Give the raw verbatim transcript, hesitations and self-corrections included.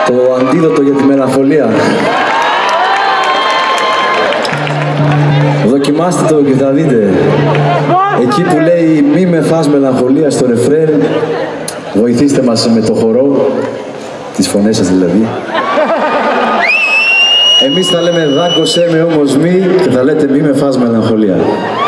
Το αντίδοτο για τη μελαγχολία. Δοκιμάστε το και θα δείτε. Εκεί που λέει μη με φας μελαγχολία στο ρεφρέν, βοηθήστε μας με το χορό, τις φωνές σας δηλαδή. Εμείς θα λέμε δάγκωσέ με όμως μη και θα λέτε μη με φας μελαγχολία.